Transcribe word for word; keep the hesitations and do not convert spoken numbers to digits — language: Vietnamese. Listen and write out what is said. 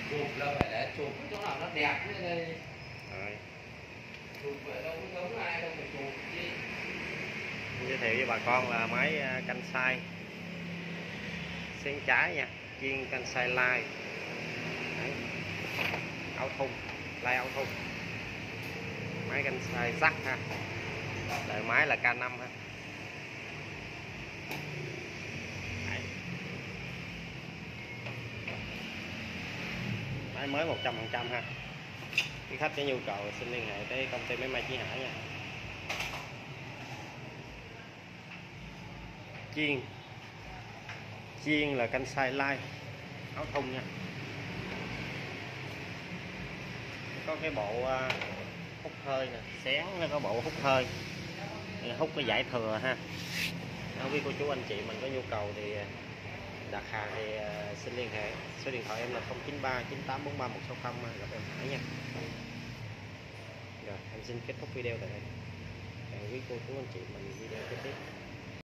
chụp là phải để chụp cái chỗ nào nó đẹp như đây. Rồi. Chụp vậy đâu có giống ai đâu, phải chụp chứ. Giới thiệu với bà con là máy canh sai xén trái nha, chiên canh sai lai. Đấy. Áo thun, lai áo thun. Máy canh sai sắt ha. Đời máy là K năm ha. Đấy. Máy mới một trăm phần trăm ha. Quý khách có nhu cầu xin liên hệ tới công ty máy may Chí Hải nha. Chiên chiên là canh sai lai áo thun nha. Có cái bộ hút hơi nè, xén nó có bộ hút hơi, hút cái giải thừa ha. Nếu quý cô chú anh chị mình có nhu cầu thì đặt hàng thì xin liên hệ, số điện thoại em là không chín ba chín tám bốn ba một sáu không, gặp em Hải nha. Rồi em xin kết thúc video tại đây, hẹn quý cô chú anh chị mình video kế tiếp.